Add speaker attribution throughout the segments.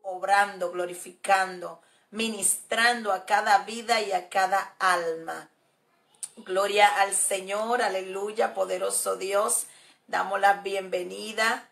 Speaker 1: obrando, glorificando, ministrando a cada vida y a cada alma. Gloria al Señor, aleluya, poderoso Dios. Damos la bienvenida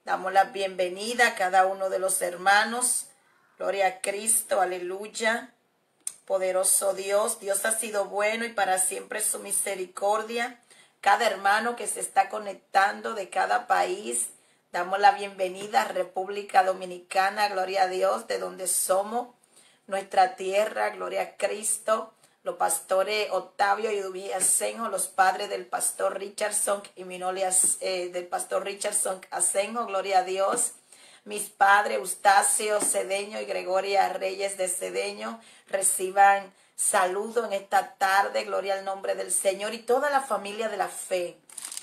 Speaker 1: a cada uno de los hermanos. Gloria a Cristo, aleluya. Poderoso Dios, Dios ha sido bueno y para siempre es su misericordia. Cada hermano que se está conectando de cada país, damos la bienvenida a República Dominicana, gloria a Dios, de donde somos, nuestra tierra, gloria a Cristo. Los pastores Octavio y Dubí Asenjo, los padres del pastor Richardson y Minolias, del pastor Richardson Asenjo, gloria a Dios. Mis padres Eustacio Cedeño y Gregoria Reyes de Cedeño reciban saludo en esta tarde, gloria al nombre del Señor, y toda la familia de la fe.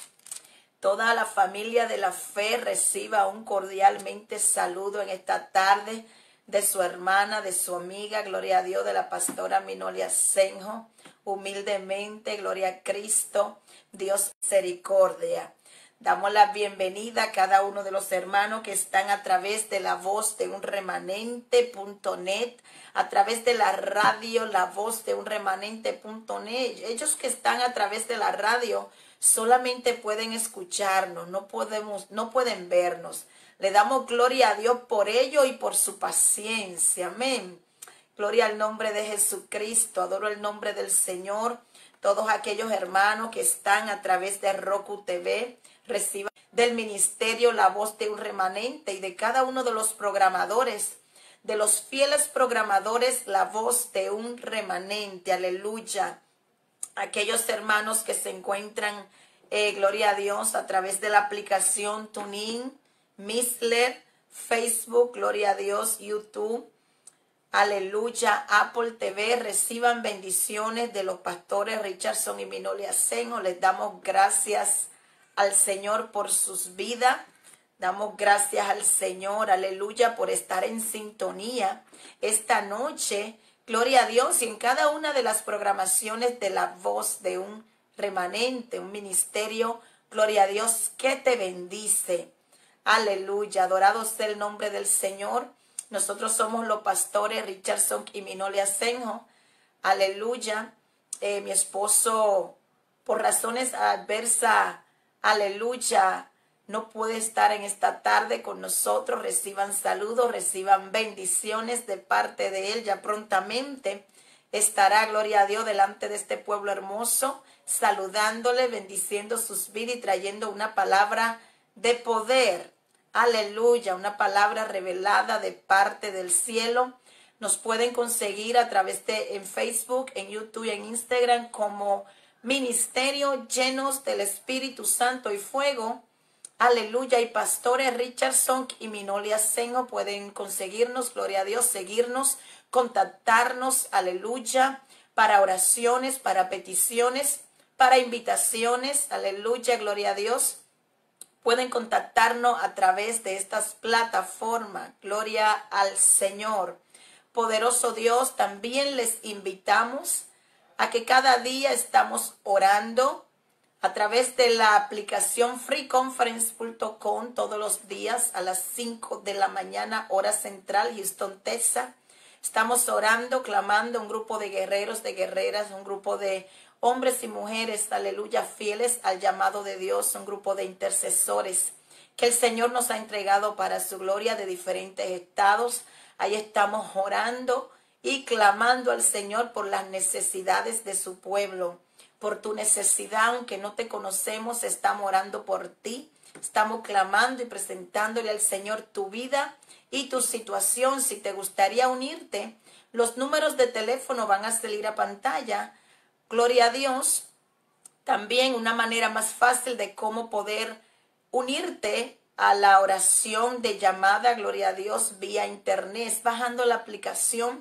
Speaker 1: Toda la familia de la fe reciba un cordialmente saludo en esta tarde de su hermana, de su amiga, gloria a Dios, de la pastora Minolia Asenjo. Humildemente, gloria a Cristo, Dios misericordia. Damos la bienvenida a cada uno de los hermanos que están a través de la voz de un remanente.net, a través de la radio, la voz de un remanente.net. Ellos que están a través de la radio solamente pueden escucharnos, no pueden vernos. Le damos gloria a Dios por ello y por su paciencia. Amén. Gloria al nombre de Jesucristo. Adoro el nombre del Señor. Todos aquellos hermanos que están a través de Roku TV, reciban del ministerio La Voz de un Remanente y de cada uno de los programadores, de los fieles programadores La Voz de un Remanente. Aleluya. Aquellos hermanos que se encuentran, gloria a Dios, a través de la aplicación TuneIn, Mixler, Facebook, gloria a Dios, YouTube, aleluya, Apple TV, reciban bendiciones de los pastores Richardson y Minolia Asenjo. Les damos gracias al Señor por sus vidas. Damos gracias al Señor, aleluya, por estar en sintonía esta noche. Gloria a Dios, y en cada una de las programaciones de La Voz de un Remanente, un ministerio, gloria a Dios, que te bendice. Aleluya, adorado sea el nombre del Señor. Nosotros somos los pastores Richardson y Minolia Asenjo. Aleluya. Mi esposo, por razones adversas, aleluya, no puede estar en esta tarde con nosotros. Reciban saludos, reciban bendiciones de parte de él. Ya prontamente estará, gloria a Dios, delante de este pueblo hermoso, saludándole, bendiciendo sus vidas y trayendo una palabra de poder. Aleluya, una palabra revelada de parte del cielo. Nos pueden conseguir a través de en Facebook, en YouTube y en Instagram como Ministerio Llenos del Espíritu Santo y Fuego. Aleluya, y pastores Richardson y Minolia Asenjo pueden conseguirnos, gloria a Dios, seguirnos, contactarnos, aleluya, para oraciones, para peticiones, para invitaciones, aleluya, gloria a Dios. Pueden contactarnos a través de estas plataformas. Gloria al Señor. Poderoso Dios, también les invitamos a que cada día estamos orando a través de la aplicación freeconference.com todos los días a las 5 de la mañana, hora central, Houston, Texas. Estamos orando, clamando, un grupo de guerreros, de guerreras, un grupo de hombres y mujeres, aleluya, fieles al llamado de Dios, un grupo de intercesores que el Señor nos ha entregado para su gloria de diferentes estados. Ahí estamos orando y clamando al Señor por las necesidades de su pueblo, por tu necesidad, aunque no te conocemos, estamos orando por ti. Estamos clamando y presentándole al Señor tu vida y tu situación. Si te gustaría unirte, los números de teléfono van a salir a pantalla. Gloria a Dios. También una manera más fácil de cómo poder unirte a la oración de llamada, gloria a Dios, vía internet, es bajando la aplicación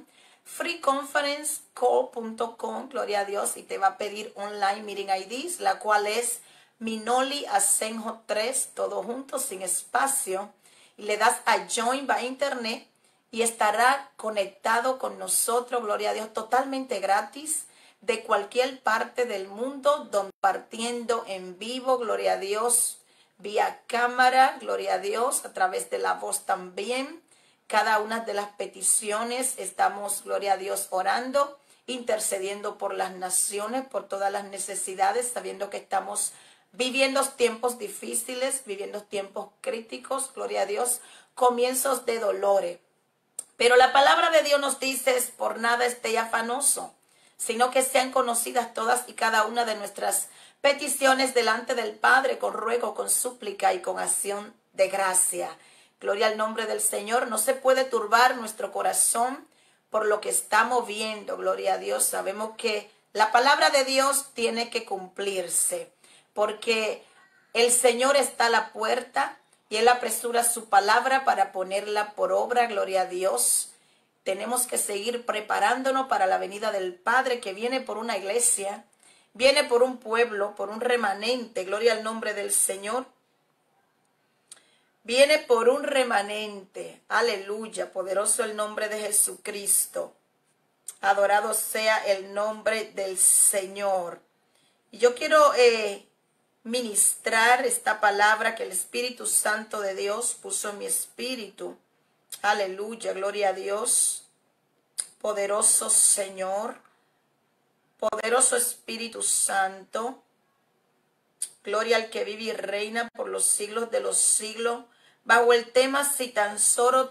Speaker 1: freeconferencecall.com, gloria a Dios, y te va a pedir online meeting IDs, la cual es Minoli Asenjo 3, todo junto, sin espacio, y le das a Join by Internet y estará conectado con nosotros, gloria a Dios, totalmente gratis, de cualquier parte del mundo, compartiendo en vivo, gloria a Dios, vía cámara, gloria a Dios, a través de la voz también. cada una de las peticiones. Estamos, gloria a Dios, orando, intercediendo por las naciones, por todas las necesidades, sabiendo que estamos viviendo tiempos difíciles, viviendo tiempos críticos, gloria a Dios, comienzos de dolores. Pero la palabra de Dios nos dice, por nada esté afanoso, sino que sean conocidas todas y cada una de nuestras peticiones delante del Padre, con ruego, con súplica y con acción de gracia. Gloria al nombre del Señor. No se puede turbar nuestro corazón por lo que estamos viendo, gloria a Dios. Sabemos que la palabra de Dios tiene que cumplirse, porque el Señor está a la puerta y Él apresura su palabra para ponerla por obra, gloria a Dios. Tenemos que seguir preparándonos para la venida del Padre, que viene por una iglesia, viene por un pueblo, por un remanente, gloria al nombre del Señor. Viene por un remanente, aleluya, poderoso el nombre de Jesucristo. Adorado sea el nombre del Señor. Y yo quiero ministrar esta palabra que el Espíritu Santo de Dios puso en mi espíritu. Aleluya, gloria a Dios. Poderoso Señor, poderoso Espíritu Santo. Gloria al que vive y reina por los siglos de los siglos. Bajo el tema, si tan solo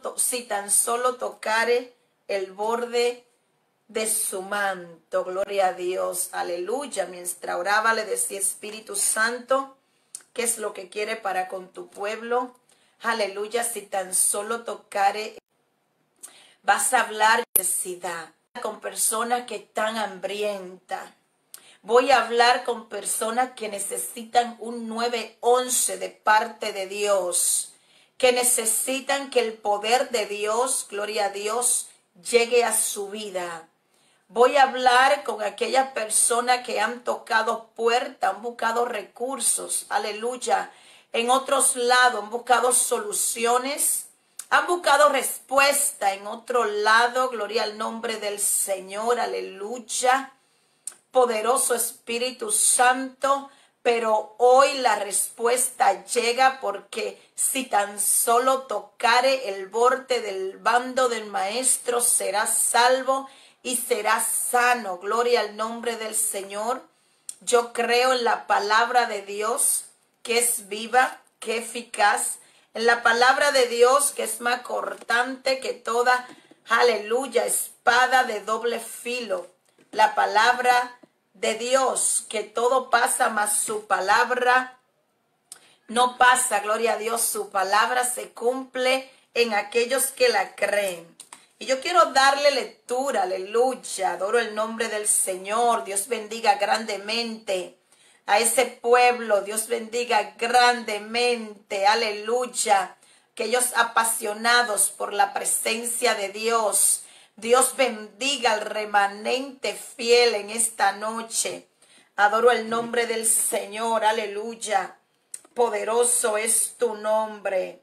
Speaker 1: tocare el borde de su manto. Gloria a Dios, aleluya. Mientras oraba le decía, Espíritu Santo, ¿qué es lo que quiere para con tu pueblo? Aleluya, si tan solo tocare. Vas a hablar de necesidad con personas que están hambrientas. Voy a hablar con personas que necesitan un 911 de parte de Dios, que necesitan que el poder de Dios, gloria a Dios, llegue a su vida. Voy a hablar con aquellas personas que han tocado puertas, han buscado recursos, aleluya, en otros lados, han buscado soluciones, han buscado respuesta en otro lado, gloria al nombre del Señor, aleluya. Poderoso Espíritu Santo, pero hoy la respuesta llega, porque si tan solo tocare el borde del bando del Maestro, será salvo y será sano. Gloria al nombre del Señor. Yo creo en la palabra de Dios, que es viva, que es eficaz, en la palabra de Dios, que es más cortante que toda, aleluya, espada de doble filo. La palabra de Dios, que todo pasa, mas su palabra no pasa. Gloria a Dios, su palabra se cumple en aquellos que la creen. Y yo quiero darle lectura, aleluya, adoro el nombre del Señor. Dios bendiga grandemente a ese pueblo, Dios bendiga grandemente, aleluya, aquellos apasionados por la presencia de Dios. Dios bendiga al remanente fiel en esta noche. Adoro el nombre del Señor, aleluya. Poderoso es tu nombre.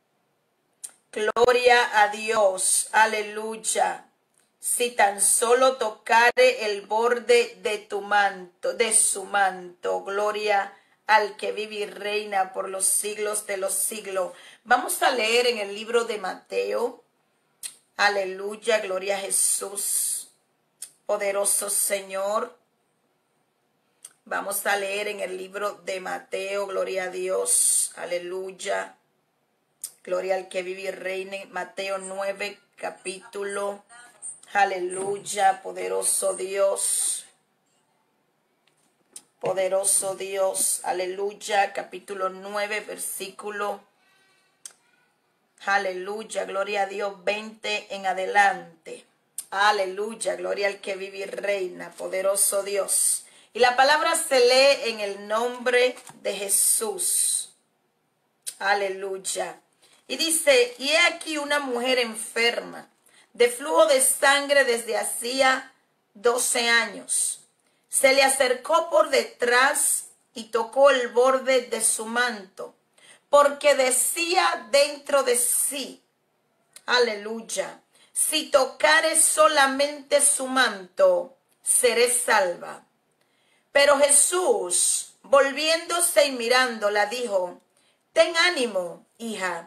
Speaker 1: Gloria a Dios, aleluya. Si tan solo tocare el borde de tu manto, de su manto, gloria al que vive y reina por los siglos de los siglos. Vamos a leer en el libro de Mateo. Aleluya, gloria a Jesús, poderoso Señor. Vamos a leer en el libro de Mateo, gloria a Dios, aleluya. Gloria al que vive y reina. Mateo 9, capítulo, aleluya, poderoso Dios. Poderoso Dios, aleluya, capítulo 9, versículo, aleluya, gloria a Dios, 20 en adelante. Aleluya, gloria al que vive y reina, poderoso Dios. Y la palabra se lee en el nombre de Jesús. Aleluya. Y dice, y he aquí una mujer enferma de flujo de sangre desde hacía 12 años. Se le acercó por detrás y tocó el borde de su manto, porque decía dentro de sí, aleluya, si tocare solamente su manto, seré salva. Pero Jesús, volviéndose y mirándola, dijo, ten ánimo, hija,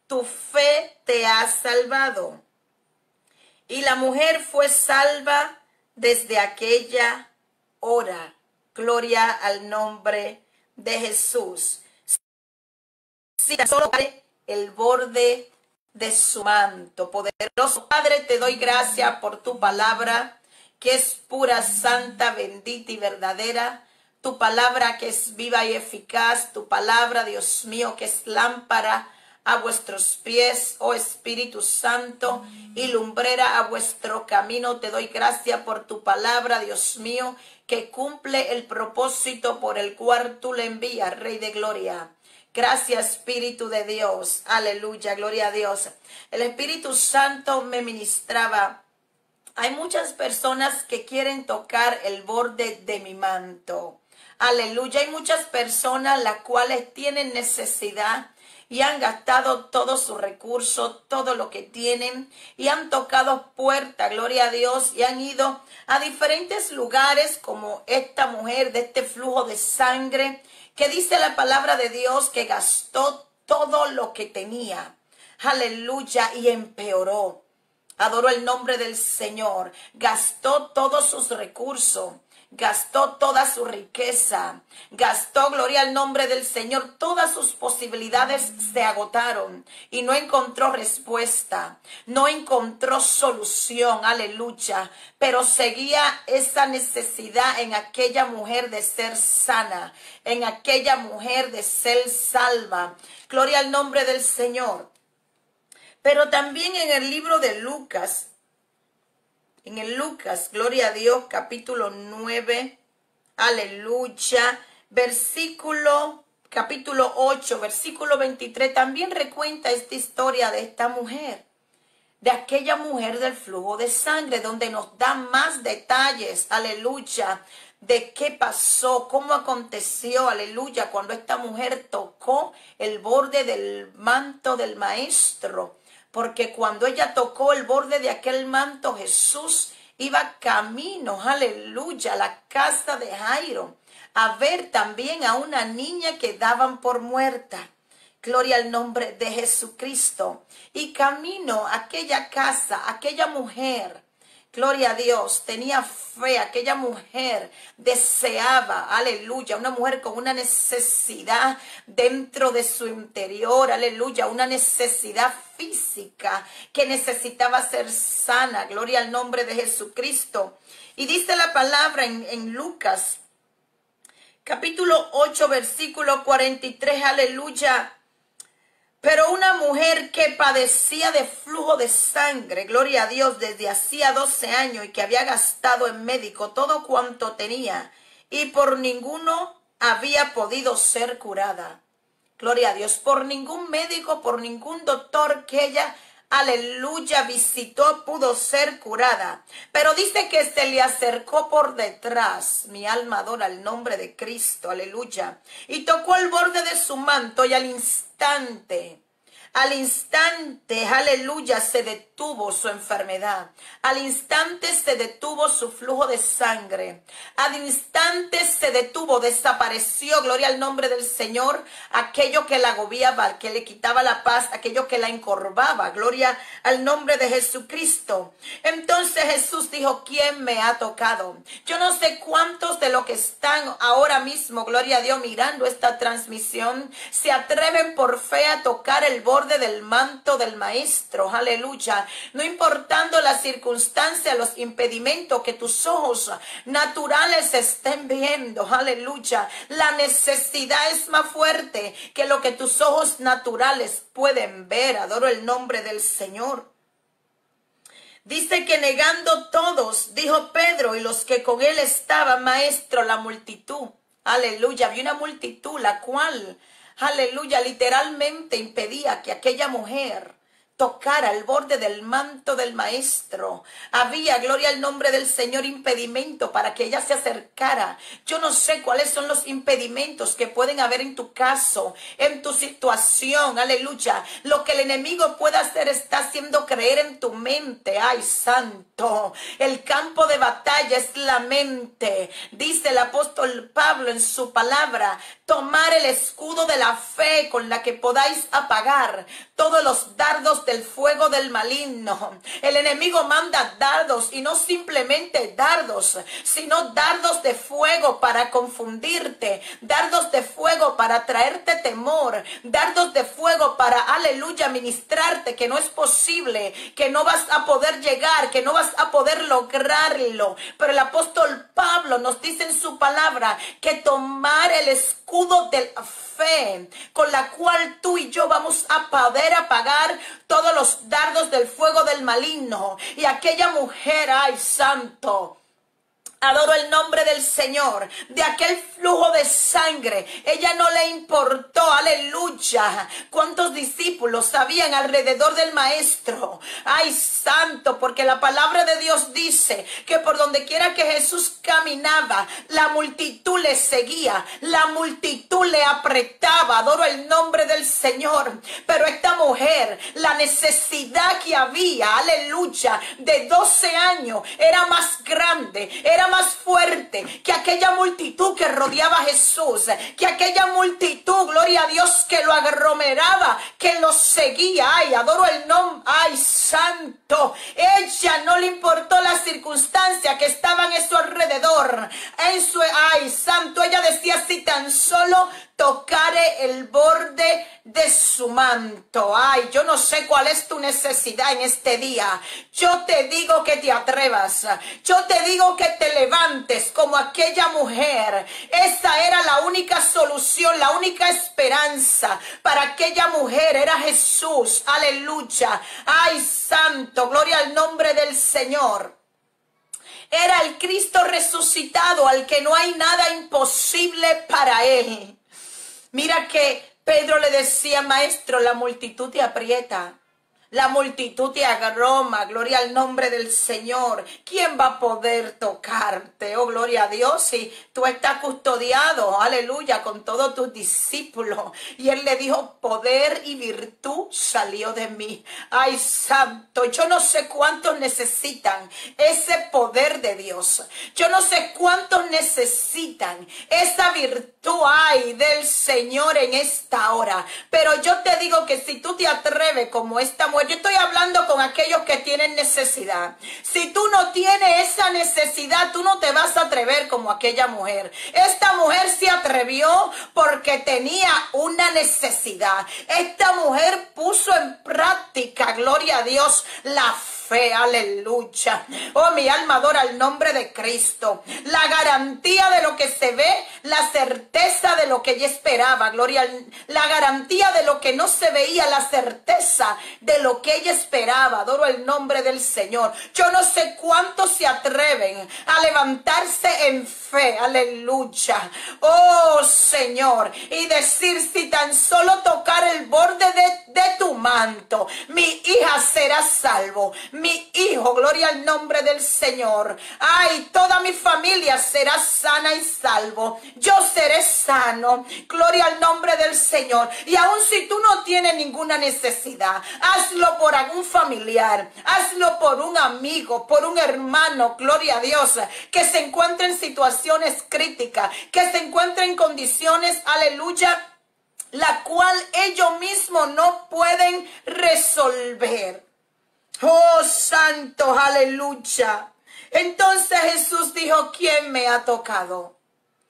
Speaker 1: tu fe te ha salvado. Y la mujer fue salva desde aquella hora. Gloria al nombre de Jesús. Si tan solo el borde de su manto. Poderoso Padre, te doy gracias por tu palabra, que es pura, santa, bendita y verdadera. Tu palabra que es viva y eficaz. Tu palabra, Dios mío, que es lámpara a vuestros pies, oh Espíritu Santo, y lumbrera a vuestro camino. Te doy gracias por tu palabra, Dios mío, que cumple el propósito por el cual tú le envías, Rey de Gloria. Gracias, Espíritu de Dios. Aleluya, gloria a Dios. El Espíritu Santo me ministraba. Hay muchas personas que quieren tocar el borde de mi manto. Aleluya. Hay muchas personas las cuales tienen necesidad y han gastado todos sus recursos, todo lo que tienen, y han tocado puertas, gloria a Dios, y han ido a diferentes lugares como esta mujer de este flujo de sangre, que dice la palabra de Dios que gastó todo lo que tenía. Aleluya, y empeoró. Adoró el nombre del Señor. Gastó todos sus recursos. Gastó toda su riqueza. Gastó, gloria al nombre del Señor. Todas sus posibilidades se agotaron. Y no encontró respuesta. No encontró solución. Aleluya. Pero seguía esa necesidad en aquella mujer de ser sana. En aquella mujer de ser salva. Gloria al nombre del Señor. Pero también en el libro de Lucas, gloria a Dios, capítulo 9, aleluya, capítulo 8, versículo 23, también recuenta esta historia de esta mujer, de aquella mujer del flujo de sangre, donde nos da más detalles, aleluya, de qué pasó, cómo aconteció, aleluya, cuando esta mujer tocó el borde del manto del maestro. Porque cuando ella tocó el borde de aquel manto, Jesús iba camino, aleluya, a la casa de Jairo, a ver también a una niña que daban por muerta. Gloria al nombre de Jesucristo. Y camino a aquella casa, aquella mujer, gloria a Dios, tenía fe, aquella mujer deseaba, aleluya, una mujer con una necesidad dentro de su interior, aleluya, una necesidad física que necesitaba ser sana, gloria al nombre de Jesucristo. Y dice la palabra en Lucas, capítulo 8, versículo 43, aleluya. Pero una mujer que padecía de flujo de sangre, gloria a Dios, desde hacía 12 años y que había gastado en médico todo cuanto tenía y por ninguno había podido ser curada. Gloria a Dios, por ningún médico, por ningún doctor que ella, aleluya, visitó, pudo ser curada. Pero dice que se le acercó por detrás. Mi alma adora el nombre de Cristo, aleluya. Y tocó el borde de su manto y al instante, aleluya, se detuvo su enfermedad. Al instante se detuvo su flujo de sangre. Al instante se detuvo, desapareció, gloria al nombre del Señor, aquello que la agobiaba, que le quitaba la paz, aquello que la encorvaba, gloria al nombre de Jesucristo. Entonces Jesús dijo, ¿quién me ha tocado? Yo no sé cuántos de los que están ahora mismo, gloria a Dios, mirando esta transmisión, se atreven por fe a tocar el borde del manto del maestro, aleluya, no importando las circunstancias, los impedimentos que tus ojos naturales estén viendo, aleluya, la necesidad es más fuerte que lo que tus ojos naturales pueden ver. Adoro el nombre del Señor. Dice que negando todos, dijo Pedro y los que con él estaban, maestro, la multitud, aleluya, había una multitud la cual, aleluya, literalmente impedía que aquella mujer tocara el borde del manto del maestro. Había, gloria al nombre del Señor, impedimento para que ella se acercara. Yo no sé cuáles son los impedimentos que pueden haber en tu caso, en tu situación, aleluya. Lo que el enemigo puede hacer está haciendo creer en tu mente. Ay, santo, el campo de batalla es la mente. Dice el apóstol Pablo en su palabra tomar el escudo de la fe con la que podáis apagar todos los dardos del fuego del maligno. El enemigo manda dardos, y no simplemente dardos, sino dardos de fuego para confundirte, dardos de fuego para traerte temor, dardos de fuego para, aleluya, ministrarte que no es posible, que no vas a poder llegar, que no vas a poder lograrlo. Pero el apóstol Pablo nos dice en su palabra que tomar el escudo de la fe, con la cual tú y yo vamos a poder apagar todos los dardos del fuego del maligno. Y aquella mujer, ay santo, adoro el nombre del Señor, de aquel flujo de sangre, ella no le importó, aleluya, cuántos discípulos habían alrededor del maestro. Ay, santo, porque la palabra de Dios dice que por donde quiera que Jesús caminaba, la multitud le seguía, la multitud le apretaba. Adoro el nombre del Señor. Pero esta mujer, la necesidad que había, aleluya, de 12 años, era más grande, era más fuerte que aquella multitud que rodeaba a Jesús, que aquella multitud, gloria a Dios, que lo aglomeraba, que lo seguía. Ay, adoro el nombre, ay, santo. Ella no le importó las circunstancias que estaban en su alrededor, ay, santo, ella decía: si tan solo tocare el borde de su manto. Ay, yo no sé cuál es tu necesidad en este día. Yo te digo que te atrevas. Yo te digo que te levantes como aquella mujer. Esa era la única solución, la única esperanza para aquella mujer. Era Jesús. Aleluya. Ay, santo, gloria al nombre del Señor. Era el Cristo resucitado, al que no hay nada imposible para él. Mira que Pedro le decía: maestro, la multitud te aprieta, la multitud te agroma, gloria al nombre del Señor. ¿Quién va a poder tocarte? Oh, gloria a Dios, si tú estás custodiado, aleluya, con todos tus discípulos. Y él le dijo: poder y virtud salió de mí. Ay, santo, yo no sé cuántos necesitan ese poder de Dios. Yo no sé cuántos necesitan esa virtud, ay, del Señor en esta hora. Pero yo te digo que si tú te atreves como esta mujer, yo estoy hablando con aquellos que tienen necesidad. Si tú no tienes esa necesidad, tú no te vas a atrever como aquella mujer. Esta mujer se atrevió porque tenía una necesidad. Esta mujer puso en práctica, gloria a Dios, la fe, aleluya. Oh, mi alma adora el nombre de Cristo. La garantía de lo que se ve, la certeza de lo que ella esperaba, gloria, la garantía de lo que no se veía, la certeza de lo que ella esperaba. Adoro el nombre del Señor. Yo no sé cuántos se atreven a levantarse en fe, aleluya, oh Señor, y decir: si tan solo tocar el borde de tu manto, mi hija será salvo, mi hijo, gloria al nombre del Señor. Ay, toda mi familia será sana y salvo, yo seré sano, gloria al nombre del Señor. Y aun si tú no tienes ninguna necesidad, hazlo por algún familiar, hazlo por un amigo, por un hermano, gloria a Dios, que se encuentre en situaciones críticas, que se encuentre en condiciones, aleluya, la cual ellos mismos no pueden resolver. Oh, santo, aleluya. Entonces Jesús dijo: ¿quién me ha tocado?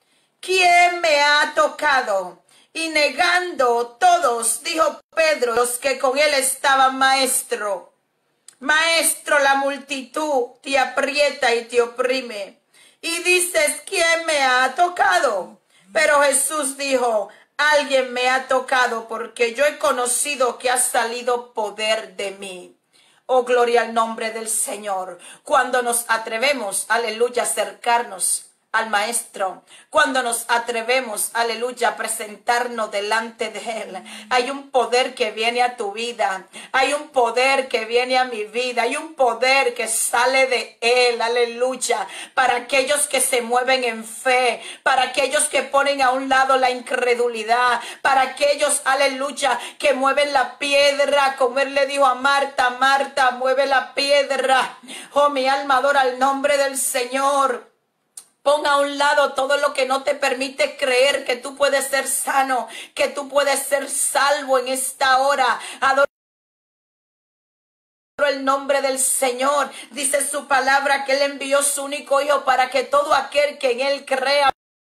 Speaker 1: ¿Quién me ha tocado? Y negando todos, dijo Pedro, los que con él estaban: maestro, maestro, la multitud te aprieta y te oprime. Y dices: ¿quién me ha tocado? Pero Jesús dijo: alguien me ha tocado, porque yo he conocido que ha salido poder de mí. Oh, gloria al nombre del Señor. Cuando nos atrevemos, aleluya, a acercarnos al Maestro, cuando nos atrevemos, aleluya, a presentarnos delante de Él, hay un poder que viene a tu vida, hay un poder que viene a mi vida, hay un poder que sale de Él, aleluya, para aquellos que se mueven en fe, para aquellos que ponen a un lado la incredulidad, para aquellos, aleluya, que mueven la piedra, como Él le dijo a Marta: Marta, mueve la piedra. Oh, mi alma adora el nombre del Señor. Pon a un lado todo lo que no te permite creer que tú puedes ser sano, que tú puedes ser salvo en esta hora. Adoro el nombre del Señor. Dice su palabra que Él envió su único Hijo para que todo aquel que en Él crea.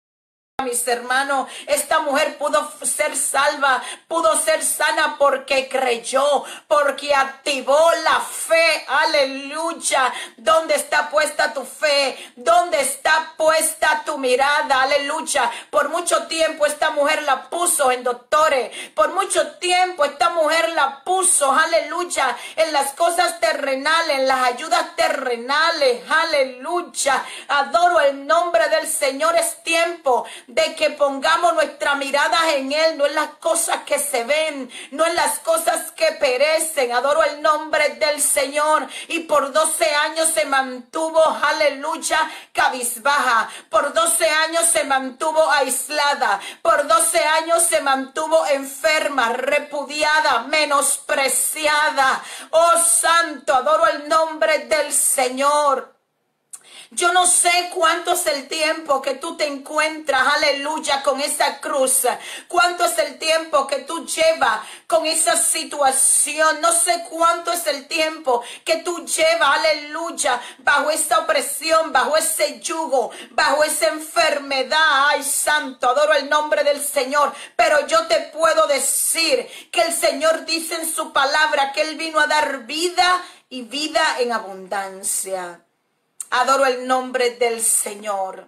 Speaker 1: Mis hermanos, esta mujer pudo ser salva, pudo ser sana porque creyó, porque activó la fe. Aleluya. ¿Dónde está puesta tu fe? ¿Dónde está puesta tu mirada? Aleluya. Por mucho tiempo esta mujer la puso en doctores, por mucho tiempo esta mujer la puso, aleluya, en las cosas terrenales, en las ayudas terrenales. Aleluya. Adoro el nombre del Señor. Es tiempo de que pongamos nuestra mirada en Él, no en las cosas que se ven, no en las cosas que perecen. Adoro el nombre del Señor. Y por 12 años se mantuvo, aleluya, cabizbaja. Por 12 años se mantuvo aislada. Por 12 años se mantuvo enferma, repudiada, menospreciada. Oh santo, adoro el nombre del Señor. Yo no sé cuánto es el tiempo que tú te encuentras, aleluya, con esa cruz. Cuánto es el tiempo que tú llevas con esa situación. No sé cuánto es el tiempo que tú llevas, aleluya, bajo esa opresión, bajo ese yugo, bajo esa enfermedad. Ay, santo, adoro el nombre del Señor. Pero yo te puedo decir que el Señor dice en su palabra que Él vino a dar vida y vida en abundancia. Adoro el nombre del Señor.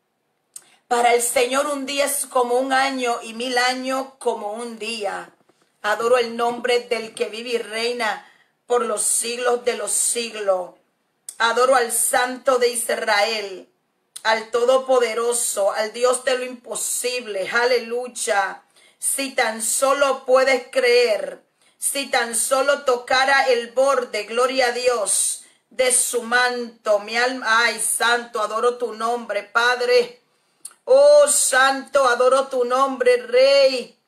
Speaker 1: Para el Señor un día es como un año y 1000 años como un día. Adoro el nombre del que vive y reina por los siglos de los siglos. Adoro al Santo de Israel, al Todopoderoso, al Dios de lo imposible. Aleluya. Si tan solo puedes creer, si tan solo tocara el borde, gloria a Dios, de su manto, mi alma, ay, santo, adoro tu nombre, Padre. Oh, santo, adoro tu nombre, Rey.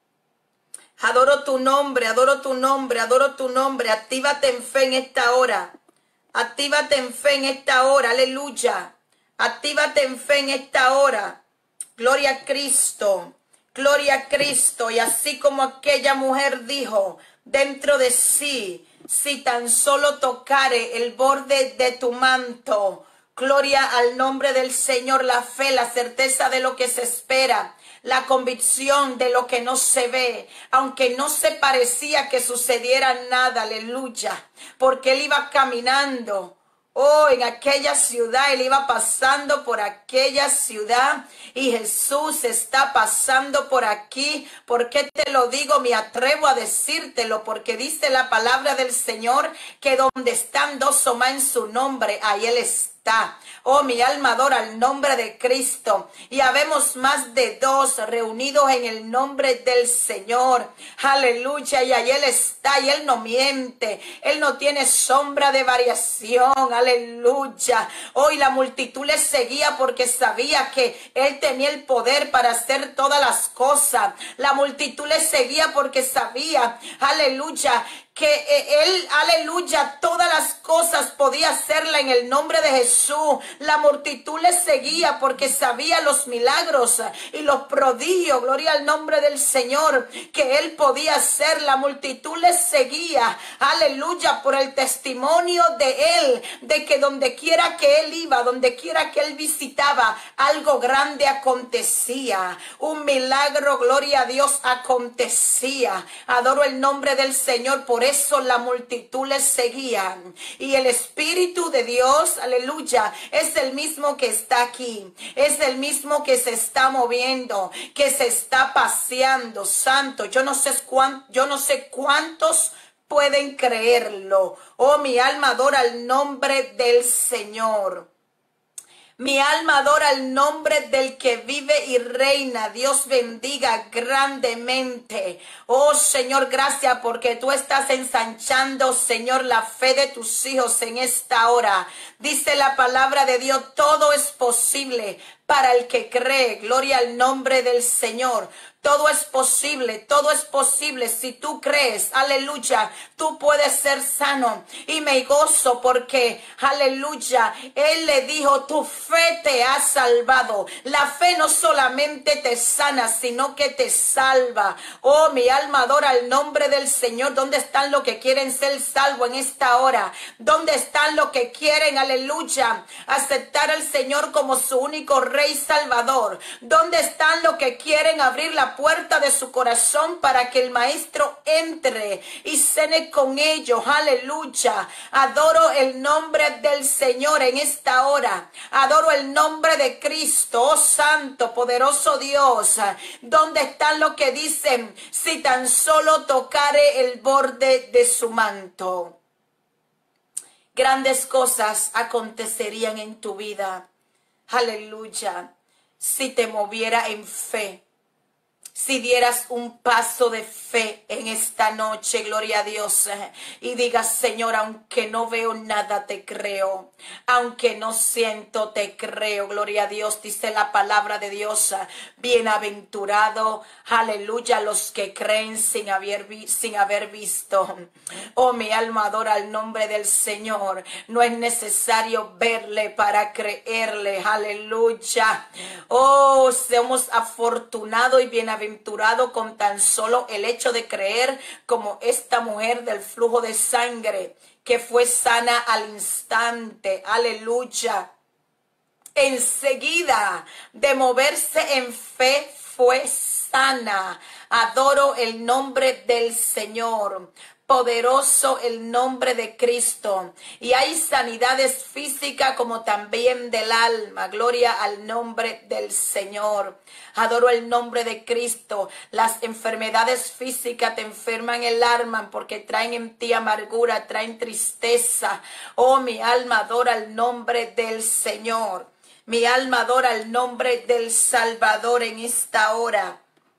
Speaker 1: Adoro tu nombre, adoro tu nombre, adoro tu nombre. Actívate en fe en esta hora. Actívate en fe en esta hora, aleluya. Actívate en fe en esta hora. Gloria a Cristo, gloria a Cristo. Y así como aquella mujer dijo dentro de sí, si tan solo tocare el borde de tu manto. Gloria al nombre del Señor. La fe, la certeza de lo que se espera, la convicción de lo que no se ve, aunque no se parecía que sucediera nada, aleluya, porque Él iba caminando. Oh, en aquella ciudad, Él iba pasando por aquella ciudad y Jesús está pasando por aquí. ¿Por qué te lo digo? Me atrevo a decírtelo porque dice la palabra del Señor que donde están dos o más en su nombre, ahí Él está. Oh, mi alma adora el nombre de Cristo y habemos más de dos reunidos en el nombre del Señor. Aleluya. Y ahí Él está y Él no miente. Él no tiene sombra de variación. Aleluya. Hoy la multitud le seguía porque sabía que Él tenía el poder para hacer todas las cosas. La multitud le seguía porque sabía, aleluya, que Él, aleluya, todas las cosas podía hacerla en el nombre de Jesús. La multitud le seguía porque sabía los milagros y los prodigios, gloria al nombre del Señor, que Él podía hacer. La multitud le seguía, aleluya, por el testimonio de Él, de que donde quiera que Él iba, donde quiera que Él visitaba, algo grande acontecía. Un milagro, gloria a Dios, acontecía. Adoro el nombre del Señor. Por eso la multitud les seguía. Y el Espíritu de Dios, aleluya, es el mismo que está aquí. Es el mismo que se está moviendo, que se está paseando. Santo, yo no sé cuántos pueden creerlo. Oh, mi alma adora el nombre del Señor. Mi alma adora el nombre del que vive y reina. Dios bendiga grandemente. Oh Señor, gracias porque tú estás ensanchando, Señor, la fe de tus hijos en esta hora. Dice la palabra de Dios, todo es posible para el que cree. Gloria al nombre del Señor. Todo es posible, todo es posible. Si tú crees, aleluya, tú puedes ser sano. Y me gozo porque, aleluya, Él le dijo, tu fe te ha salvado. La fe no solamente te sana, sino que te salva. Oh, mi alma adora el nombre del Señor. ¿Dónde están los que quieren ser salvos en esta hora? ¿Dónde están los que quieren, aleluya, aceptar al Señor como su único Rey Salvador? ¿Dónde están los que quieren abrir la puerta de su corazón para que el Maestro entre y cene con ellos? Aleluya. Adoro el nombre del Señor en esta hora. Adoro el nombre de Cristo. Oh santo, poderoso Dios. ¿Dónde están los que dicen, si tan solo tocare el borde de su manto? Grandes cosas acontecerían en tu vida. Aleluya. Si te moviera en fe. Si dieras un paso de fe en esta noche, gloria a Dios, y digas, Señor, aunque no veo nada, te creo. Aunque no siento, te creo. Gloria a Dios, dice la palabra de Dios. Bienaventurado, aleluya, los que creen sin haber visto. Oh, mi alma adora el nombre del Señor. No es necesario verle para creerle. Aleluya. Oh, somos afortunados y bienaventurados con tan solo el hecho de creer, como esta mujer del flujo de sangre que fue sana al instante. Aleluya. Enseguida de moverse en fe fue sana. Adoro el nombre del Señor. Poderoso el nombre de Cristo. Y hay sanidades físicas como también del alma. Gloria al nombre del Señor. Adoro el nombre de Cristo. Las enfermedades físicas te enferman el alma porque traen en ti amargura, traen tristeza. Oh, mi alma adora el nombre del Señor. Mi alma adora el nombre del Salvador en esta hora.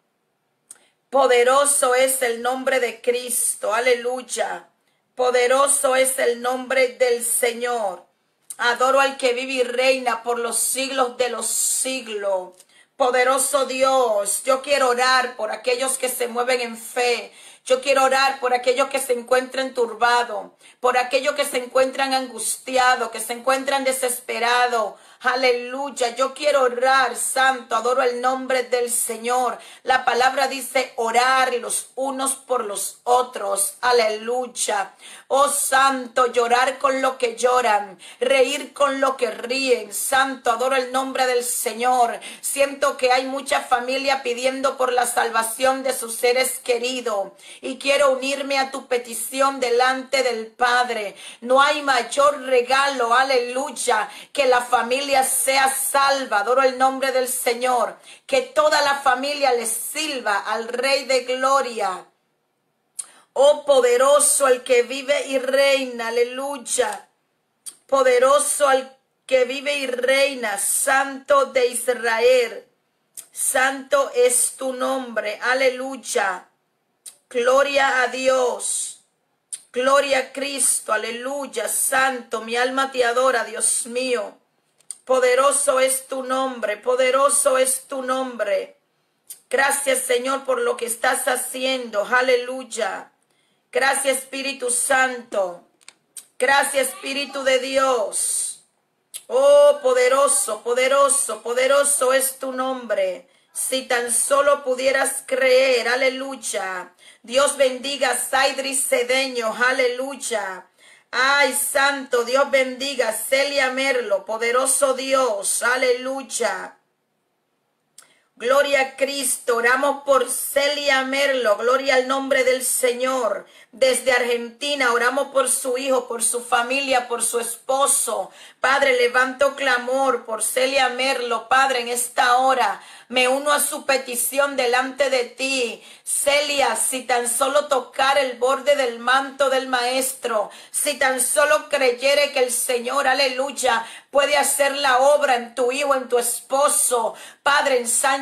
Speaker 1: Poderoso es el nombre de Cristo. Aleluya. Poderoso es el nombre del Señor. Adoro al que vive y reina por los siglos de los siglos. Poderoso Dios, yo quiero orar por aquellos que se mueven en fe. Yo quiero orar por aquellos que se encuentran turbados, por aquellos que se encuentran angustiados, que se encuentran desesperados. Aleluya, yo quiero orar, santo, adoro el nombre del Señor. La palabra dice orar los unos por los otros. Aleluya. Oh santo, llorar con lo que lloran, reír con lo que ríen. Santo, adoro el nombre del Señor. Siento que hay mucha familia pidiendo por la salvación de sus seres queridos. Y quiero unirme a tu petición delante del Padre. No hay mayor regalo, aleluya, que la familia sea salva. Adoro el nombre del Señor. Que toda la familia le sirva al Rey de Gloria. Oh, poderoso el que vive y reina, aleluya. Poderoso el que vive y reina, Santo de Israel. Santo es tu nombre, aleluya. Gloria a Dios. Gloria a Cristo, aleluya. Santo, mi alma te adora, Dios mío. Poderoso es tu nombre, poderoso es tu nombre. Gracias, Señor, por lo que estás haciendo. Aleluya. Gracias, Espíritu Santo. Gracias, Espíritu de Dios. Oh, poderoso, poderoso, poderoso es tu nombre. Si tan solo pudieras creer, aleluya. Dios bendiga a Saidri Cedeño, aleluya. Ay, santo, Dios bendiga a Celia Merlo, poderoso Dios, aleluya. Gloria a Cristo, oramos por Celia Merlo, gloria al nombre del Señor. Desde Argentina oramos por su hijo, por su familia, por su esposo. Padre, levanto clamor por Celia Merlo, Padre, en esta hora. Me uno a su petición delante de ti. Celia, si tan solo tocar el borde del manto del Maestro, si tan solo creyere que el Señor, aleluya, puede hacer la obra en tu hijo, en tu esposo. Padre, ensancha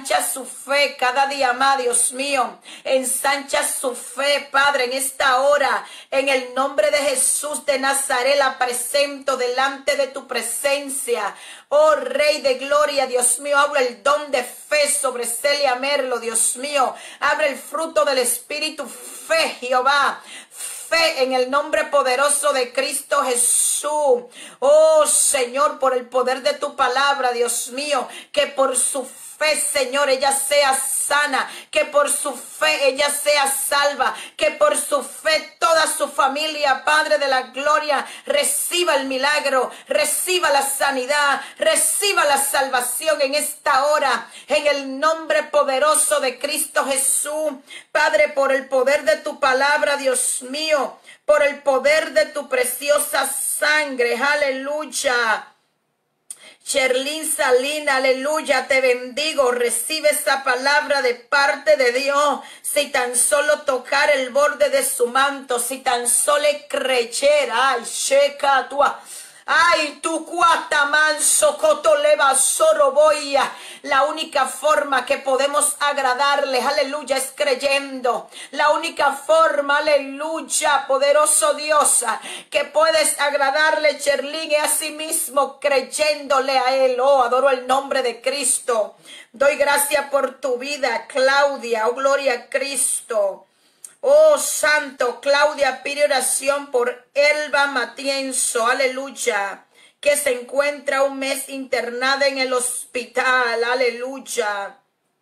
Speaker 1: ensancha su fe cada día más, Dios mío. Ensancha su fe, Padre, en esta hora. En el nombre de Jesús de Nazaret la presento delante de tu presencia. Oh Rey de Gloria, Dios mío, habla el don de fe sobre Celia Merlo, Dios mío. Abre el fruto del Espíritu, fe, Jehová. Fe en el nombre poderoso de Cristo Jesús. Oh Señor, por el poder de tu palabra, Dios mío, que por su fe, Señor, ella sea sana, que por su fe ella sea salva, que por su fe toda su familia, Padre de la gloria, reciba el milagro, reciba la sanidad, reciba la salvación en esta hora, en el nombre poderoso de Cristo Jesús. Padre, por el poder de tu palabra, Dios mío, por el poder de tu preciosa sangre, aleluya. Sherlyn Salina, aleluya, te bendigo, recibe esa palabra de parte de Dios. Si tan solo tocar el borde de su manto, si tan solo creer, ay, checa tua. Ay, tu cuata manso cotoleva soroboya. La única forma que podemos agradarle, aleluya, es creyendo. La única forma, aleluya, poderoso Dios, que puedes agradarle, Sherlyn, es a sí mismo creyéndole a Él. Oh, adoro el nombre de Cristo. Doy gracias por tu vida, Claudia. Oh, gloria a Cristo. Oh, santo, Claudia pide oración por Elba Matienzo, aleluya, que se encuentra un mes internada en el hospital, aleluya.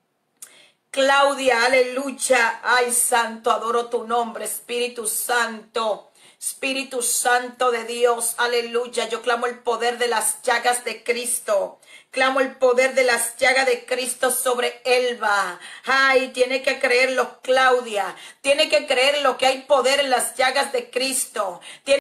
Speaker 1: Claudia, aleluya. Ay, santo, adoro tu nombre, Espíritu Santo. Espíritu Santo de Dios, aleluya. Yo clamo el poder de las llagas de Cristo. Clamo el poder de las llagas de Cristo sobre Elba. Ay, tiene que creerlo, Claudia. Tiene que creerlo que hay poder en las llagas de Cristo. Tiene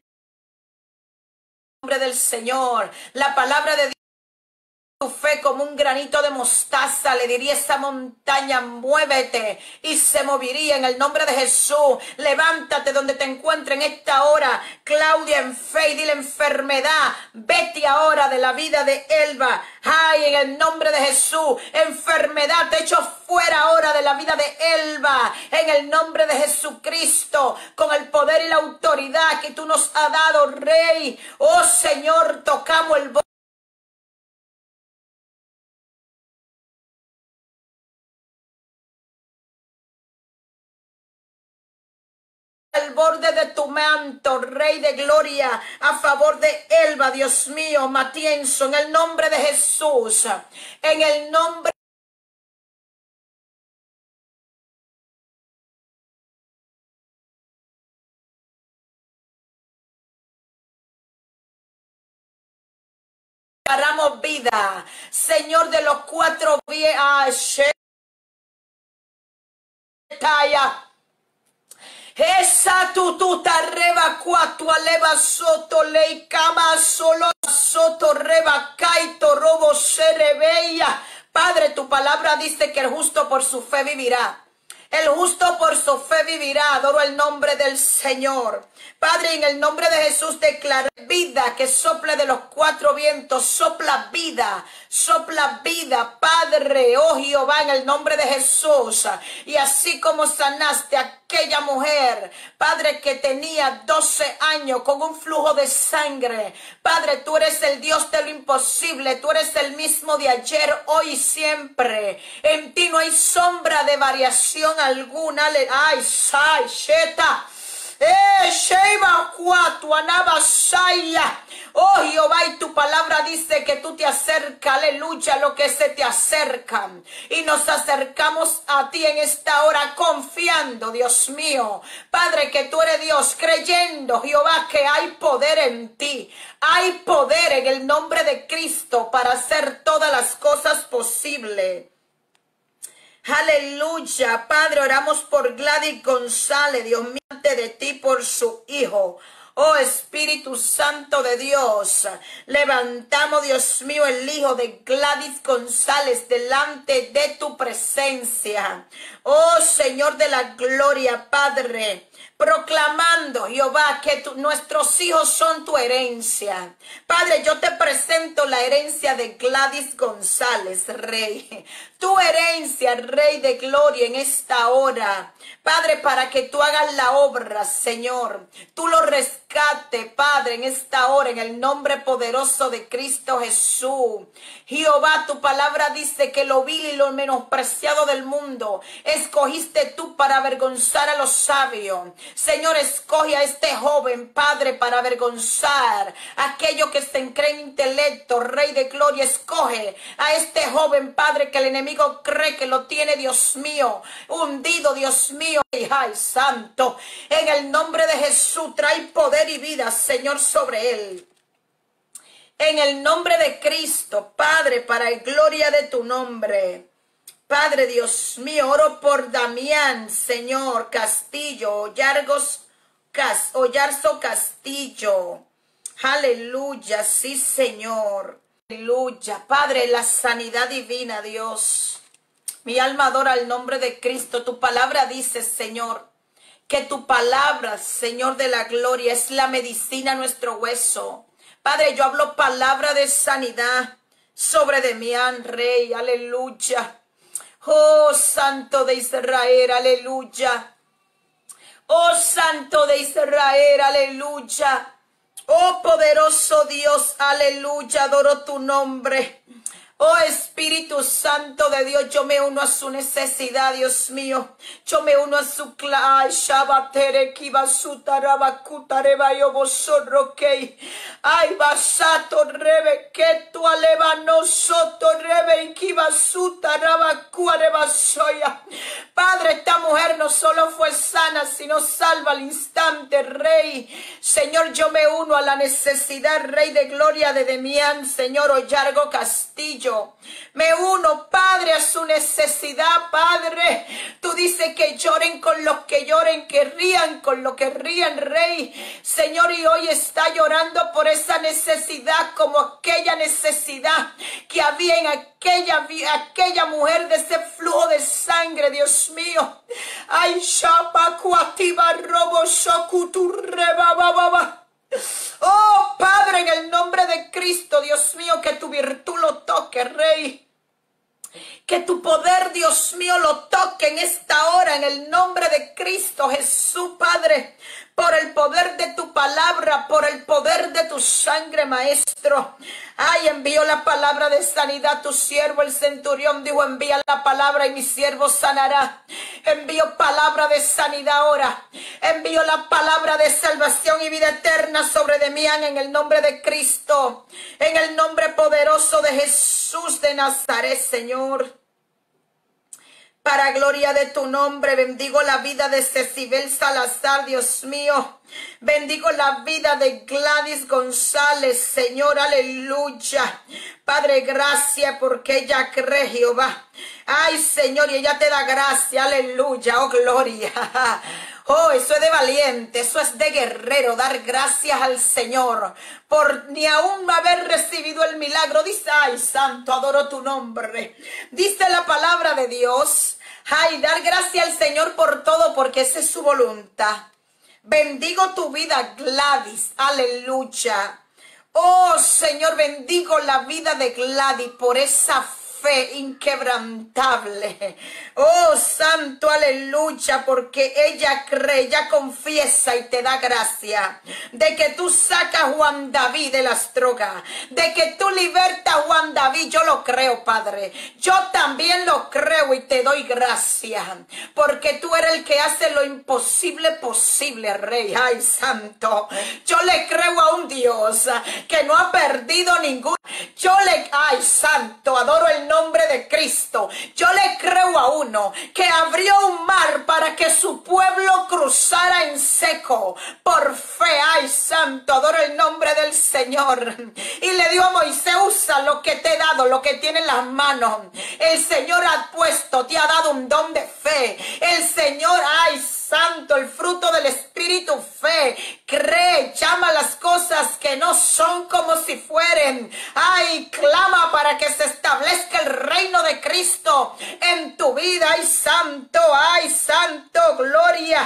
Speaker 1: el nombre del Señor. La palabra de Dios. Tu fe como un granito de mostaza, le diría esa montaña, muévete, y se movería en el nombre de Jesús. Levántate donde te encuentres en esta hora, Claudia, en fe, y dile: enfermedad, vete ahora de la vida de Elba. Ay, en el nombre de Jesús, enfermedad, te echo fuera ahora de la vida de Elba, en el nombre de Jesucristo, con el poder y la autoridad que tú nos has dado, Rey. Oh Señor, tocamos el borde de tu manto, Rey de Gloria, a favor de Elba, Dios mío, Matienzo, en el nombre de Jesús, en el nombre paramos vida, Señor de los cuatro vientos, esa tututa reba cuatro aleva soto lei cama solo soto reba caito robo serebeya. Padre, tu palabra dice que el justo por su fe vivirá. El justo por su fe vivirá. Adoro el nombre del Señor. Padre, en el nombre de Jesús declaro vida que sople de los cuatro vientos. Sopla vida, Padre, oh Jehová, en el nombre de Jesús. Y así como sanaste a aquella mujer, Padre, que tenía 12 años con un flujo de sangre. Padre, tú eres el Dios de lo imposible. Tú eres el mismo de ayer, hoy y siempre. En ti no hay sombra de variación alguna. Ay, sai, sheta. Sheba cuatu anabasaya. Oh Jehová, y tu palabra dice que tú te acercas, aleluya, a lo que se te acercan. Y nos acercamos a ti en esta hora confiando, Dios mío, Padre, que tú eres Dios, creyendo, Jehová, que hay poder en ti. Hay poder en el nombre de Cristo para hacer todas las cosas posibles. Aleluya, Padre, oramos por Gladys González, Dios mío, ante de ti por su hijo. Oh Espíritu Santo de Dios, levantamos, Dios mío, el hijo de Gladys González delante de tu presencia. Oh Señor de la gloria, Padre, proclamando, Jehová, que nuestros hijos son tu herencia. Padre, yo te presento la herencia de Gladys González, Rey. Tu herencia, Rey de gloria, en esta hora. Padre, para que tú hagas la obra, Señor. Tú lo rescate, Padre, en esta hora, en el nombre poderoso de Cristo Jesús. Jehová, tu palabra dice que lo vil y lo menospreciado del mundo escogiste tú para avergonzar a los sabios. Señor, escoge a este joven, Padre, para avergonzar a aquellos que se creen intelecto. Rey de gloria, escoge a este joven, Padre, que el enemigo cree que lo tiene, Dios mío, hundido, Dios mío. Ay, santo, en el nombre de Jesús, trae poder y vida, Señor, sobre él. En el nombre de Cristo, Padre, para la gloria de tu nombre. Padre, Dios mío, oro por Damián, Señor, Castillo, Oyarzo Castillo. Aleluya, sí, Señor. Aleluya. Padre, la sanidad divina, Dios. Mi alma adora el nombre de Cristo. Tu palabra dice, Señor, que tu palabra, Señor de la gloria, es la medicina a nuestro hueso. Padre, yo hablo palabra de sanidad sobre Damián, Rey. Aleluya. Oh, Santo de Israel, aleluya. Oh, Santo de Israel, aleluya. Oh, poderoso Dios, aleluya, adoro tu nombre. Oh, Espíritu Santo de Dios, yo me uno a su necesidad, Dios mío. Yo me uno a su clay. Shabatere kibasuta rabakuta reba yobosorroquei. Ay, basato rebe que tu aleba no soto rebe y kibasuta rabakua rebasoya. Padre, esta mujer no solo fue sana, sino salva al instante, Rey. Señor, yo me uno a la necesidad, Rey de gloria de Damián, Señor Oyarzo Castillo. Me uno, Padre, a su necesidad, Padre. Tú dices que lloren con los que lloren, que rían con los que rían, Rey. Señor, y hoy está llorando por esa necesidad, como aquella necesidad que había en aquella mujer de ese flujo de sangre, Dios mío. Ay, shapakuatiba robo shokuturreba baba. Oh, Padre, en el nombre de Cristo, Dios mío, que tu virtud lo toque, Rey. Que tu poder, Dios mío, lo toque en esta hora, en el nombre de Cristo Jesús, Padre. Por el poder de tu palabra, por el poder de tu sangre, Maestro. Ay, envío la palabra de sanidad a tu siervo, el centurión dijo, envía la palabra y mi siervo sanará. Envío palabra de sanidad ahora. Envío la palabra de salvación y vida eterna sobre Damián en el nombre de Cristo. En el nombre poderoso de Jesús de Nazaret, Señor. Para gloria de tu nombre, bendigo la vida de Cecibel Salazar, Dios mío. Bendigo la vida de Gladys González, Señor, aleluya. Padre, gracias porque ella cree, Jehová. Ay, Señor, y ella te da gracia, aleluya, oh gloria. Oh, eso es de valiente, eso es de guerrero, dar gracias al Señor por ni aún haber recibido el milagro. Dice, ay, santo, adoro tu nombre. Dice la palabra de Dios. Ay, dar gracias al Señor por todo, porque esa es su voluntad. Bendigo tu vida, Gladys, aleluya. Oh, Señor, bendigo la vida de Gladys por esa fe inquebrantable. Oh, santo, aleluya, porque ella cree, ella confiesa y te da gracia de que tú sacas a Juan David de las drogas, de que tú libertas a Juan David. Yo lo creo, Padre, yo también lo creo y te doy gracias porque tú eres el que hace lo imposible posible, Rey. Ay, santo, yo le creo a un Dios que no ha perdido ningún. Ay, santo, adoro el nombre de Cristo. Yo le creo a uno que abrió un mar para que su pueblo cruzara en seco por fe. Ay, santo, adoro el nombre del Señor. Y le dio a Moisés, usa lo que te he dado, lo que tiene en las manos. El Señor ha puesto, te ha dado un don de fe. El Señor, ay, santo, el fruto del Espíritu, fe, cree, llama las cosas que no son como si fueren. Ay, clama para que se establezca el reino de Cristo en tu vida. Ay, santo, gloria.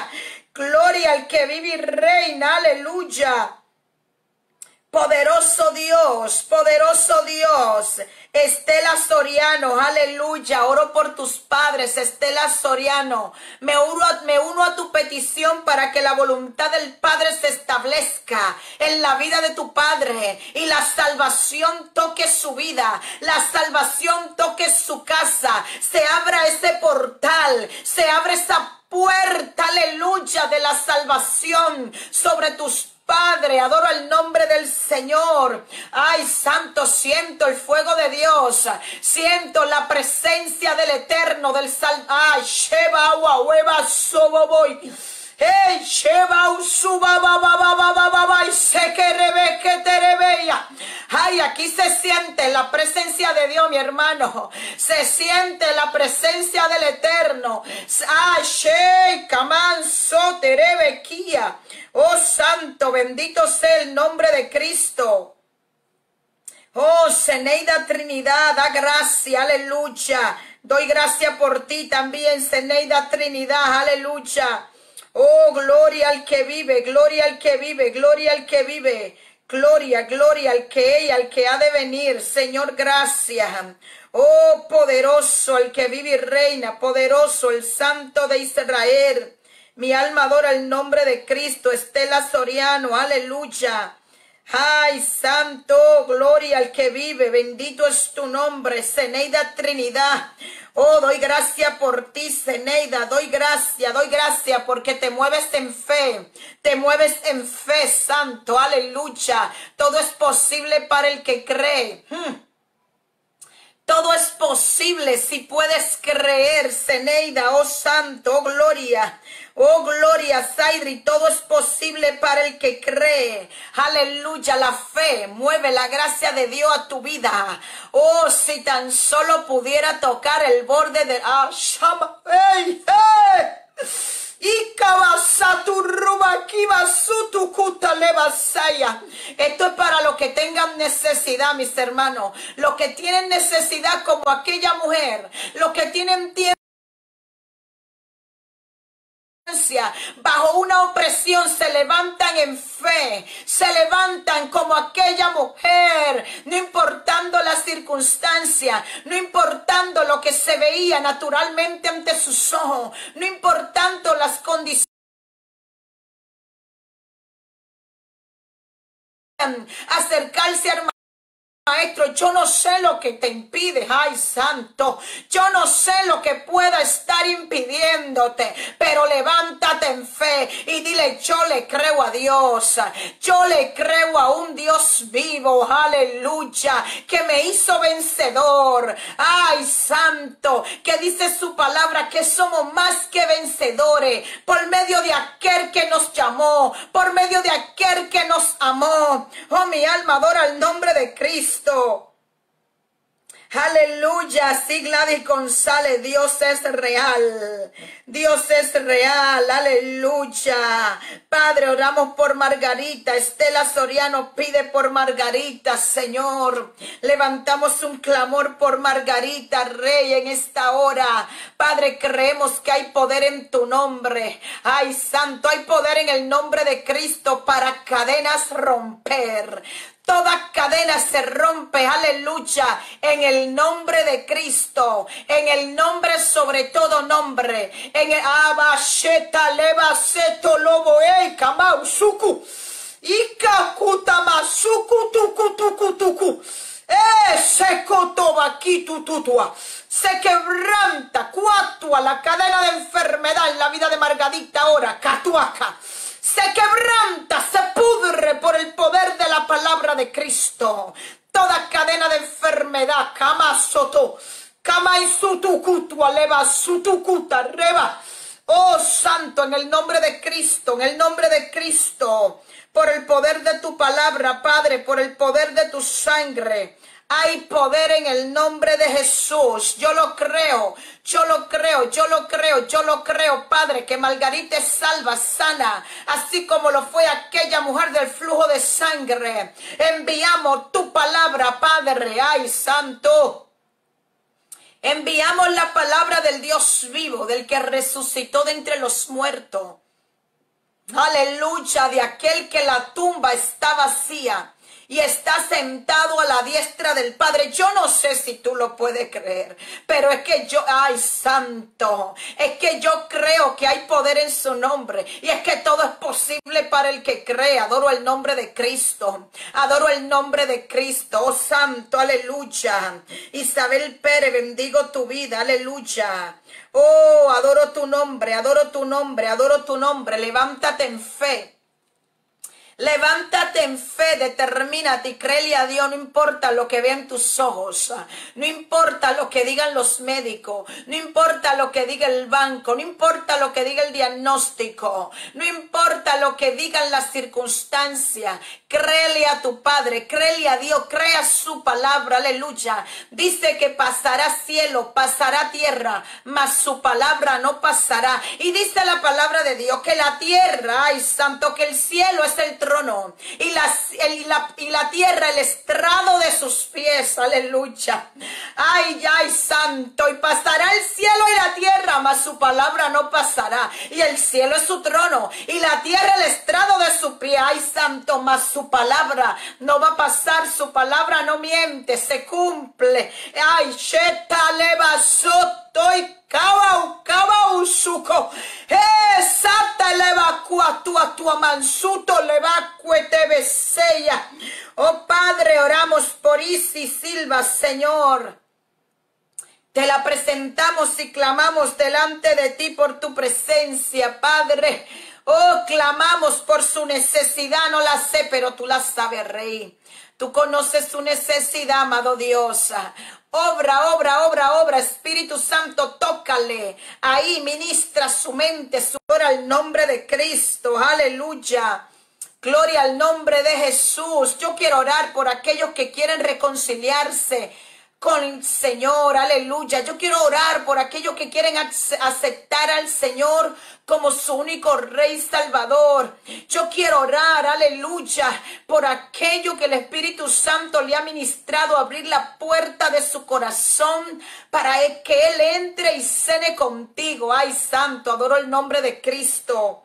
Speaker 1: Gloria al que vive y reina, aleluya. Poderoso Dios, poderoso Dios. Estela Soriano, aleluya. Oro por tus padres, Estela Soriano. Me uno a tu petición para que la voluntad del Padre se establezca en la vida de tu Padre y la salvación toque su vida, la salvación toque su casa. Se abra ese portal, se abre esa puerta, aleluya, de la salvación sobre tus Padre. Adoro el nombre del Señor. Ay, santo, siento el fuego de Dios. Siento la presencia del Eterno, del Sal. Ay, Sheba, Hueva, Soboboy. Hey, Sheba, Usuba, Baba, y sé que rebe, que te rebeya. Ay, aquí se siente la presencia de Dios, mi hermano. Se siente la presencia del Eterno. Ay, Shei, Kaman, Soterebe, Kia. Oh, santo, bendito sea el nombre de Cristo. Oh, Zeneida Trinidad, da gracia, aleluya. Doy gracia por ti también, Zeneida Trinidad, aleluya. Oh, gloria al que vive, gloria al que vive, gloria al que vive. Gloria, gloria al que ella, al que ha de venir. Señor, gracias. Oh, poderoso el que vive y reina, poderoso el Santo de Israel. Mi alma adora el nombre de Cristo. Estela Soriano, aleluya. Ay, santo, gloria al que vive, bendito es tu nombre, Zeneida Trinidad. Oh, doy gracia por ti, Zeneida, doy gracia porque te mueves en fe, santo, aleluya. Todo es posible para el que cree. Todo es posible si puedes creer, Zeneida, oh santo, oh gloria, Zaidri, todo es posible para el que cree. Aleluya, la fe mueve la gracia de Dios a tu vida. Oh, si tan solo pudiera tocar el borde de... Shama, hey, hey. Esto es para los que tengan necesidad, mis hermanos. Los que tienen necesidad como aquella mujer. Los que tienen tiempo bajo una opresión, se levantan en fe, se levantan como aquella mujer, no importando las circunstancias, no importando lo que se veía naturalmente ante sus ojos, no importando las condiciones. Acercarse al Maestro, yo no sé lo que te impide, ay santo, yo no sé lo que pueda estar impidiéndote, pero levántate en fe y dile, yo le creo a Dios, yo le creo a un Dios vivo, aleluya, que me hizo vencedor, ay santo, que dice su palabra que somos más que vencedores, por medio de aquel que nos llamó, por medio de aquel que nos amó. Oh, mi alma adora el nombre de Cristo. Aleluya, sí, Gladys González, Dios es real, Dios es real, aleluya. Padre, oramos por Margarita, Estela Soriano pide por Margarita, Señor. Levantamos un clamor por Margarita, Rey, en esta hora. Padre, creemos que hay poder en tu nombre. Ay, santo, hay poder en el nombre de Cristo para cadenas romper. Toda cadena se rompe, aleluya, en el nombre de Cristo, en el nombre sobre todo nombre, en el Abasheta Levaseto Lobo Kamausuku, Ikakutamasuku Tukutukutuku, Sekotobakitututua. Se quebranta, cuatua la cadena de enfermedad en la vida de Margarita ahora, Catuaca. Se quebranta, se pudre por el poder de la palabra de Cristo. Toda cadena de enfermedad, Kamasoto, Kamaisutukutu, Aleva, Sutukuta, Reba. Oh, santo, en el nombre de Cristo, en el nombre de Cristo, por el poder de tu palabra, Padre, por el poder de tu sangre. Hay poder en el nombre de Jesús. Yo lo creo, yo lo creo, yo lo creo, yo lo creo, Padre, que Margarita es salva, sana, así como lo fue aquella mujer del flujo de sangre. Enviamos tu palabra, Padre, ay, santo. Enviamos la palabra del Dios vivo, del que resucitó de entre los muertos. aleluya, de aquel que la tumba está vacía y está sentado a la diestra del Padre. Yo no sé si tú lo puedes creer, pero es que yo, ay santo, es que yo creo que hay poder en su nombre y es que todo es posible para el que cree. Adoro el nombre de Cristo, adoro el nombre de Cristo, oh santo, aleluya. Isabel Pérez, bendigo tu vida, aleluya. Oh, adoro tu nombre, adoro tu nombre, adoro tu nombre. Levántate en fe. Levántate en fe, determínate y créele a Dios, no importa lo que vean tus ojos, no importa lo que digan los médicos, no importa lo que diga el banco, no importa lo que diga el diagnóstico, no importa lo que digan las circunstancias, créele a tu Padre, créele a Dios, crea su palabra, aleluya. Dice que pasará cielo, pasará tierra, mas su palabra no pasará. Y dice la palabra de Dios que la tierra, ay santo, que el cielo es el trono y la tierra el estrado de sus pies, aleluya. Ay, ay, santo, y pasará el cielo y la tierra, mas su palabra no pasará. Y el cielo es su trono y la tierra el estrado de su pie, ay, santo, mas su palabra no va a pasar, su palabra no miente, se cumple. Ay, sheta leva sotoy Cabau suco, sata levacua tu mansuto levacuete besella. Oh Padre, oramos por Isis Silva, Señor. Te la presentamos y clamamos delante de ti por tu presencia, Padre. Oh, clamamos por su necesidad, no la sé, pero tú la sabes, Rey. Tú conoces su necesidad, amado Dios. Obra, Espíritu Santo, tócale. Ahí ministra su mente, su hora al nombre de Cristo. Aleluya. Gloria al nombre de Jesús. Yo quiero orar por aquellos que quieren reconciliarse con el Señor, aleluya. Yo quiero orar por aquellos que quieren aceptar al Señor como su único Rey Salvador. Yo quiero orar, aleluya, por aquello que el Espíritu Santo le ha ministrado, abrir la puerta de su corazón para que Él entre y cene contigo. Ay, santo, adoro el nombre de Cristo.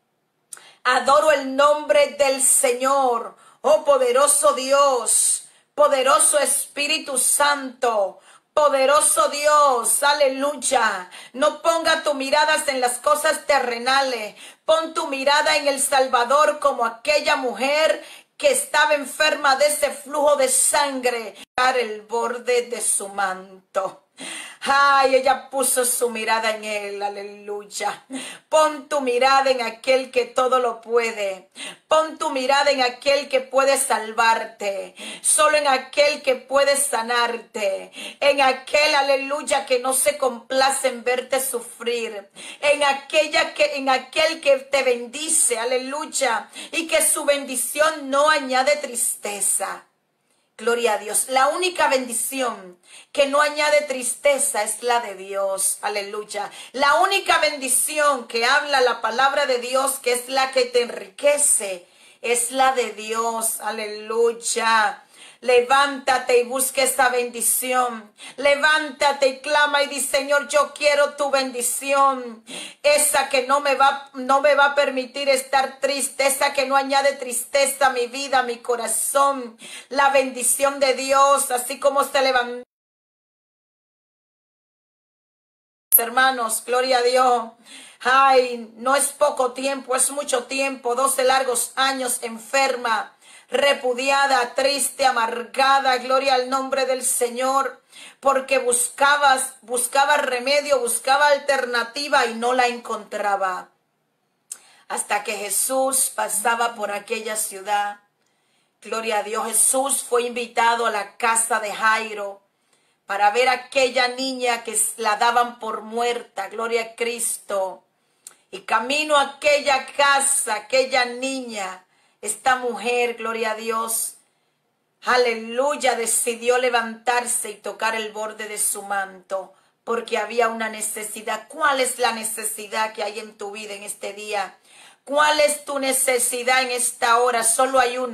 Speaker 1: Adoro el nombre del Señor. Oh, poderoso Dios. Poderoso Espíritu Santo, poderoso Dios, aleluya. No ponga tu mirada en las cosas terrenales, pon tu mirada en el Salvador como aquella mujer que estaba enferma de ese flujo de sangre, el borde de su manto. Ay, ella puso su mirada en Él, aleluya. Pon tu mirada en aquel que todo lo puede. Pon tu mirada en aquel que puede salvarte. Solo en aquel que puede sanarte. En aquel, aleluya, que no se complace en verte sufrir. En aquel que te bendice, aleluya. Y que su bendición no añade tristeza. Gloria a Dios. La única bendición que no añade tristeza es la de Dios. Aleluya. La única bendición que habla la palabra de Dios, que es la que te enriquece, es la de Dios. Aleluya. Levántate y busca esa bendición. Levántate y clama y di, Señor, yo quiero tu bendición. Esa que no me va a permitir estar triste. Esa que no añade tristeza a mi vida, a mi corazón. La bendición de Dios, así como se levantó. Hermanos, gloria a Dios. Ay, no es poco tiempo, es mucho tiempo. 12 largos años enferma, repudiada, triste, amargada, gloria al nombre del Señor, porque buscaba remedio, buscaba alternativa y no la encontraba. Hasta que Jesús pasaba por aquella ciudad. Gloria a Dios, Jesús fue invitado a la casa de Jairo para ver a aquella niña que la daban por muerta, gloria a Cristo. Y camino a aquella casa, aquella niña, esta mujer, gloria a Dios, aleluya, decidió levantarse y tocar el borde de su manto, porque había una necesidad. ¿Cuál es la necesidad que hay en tu vida en este día? ¿Cuál es tu necesidad en esta hora? Solo hay uno,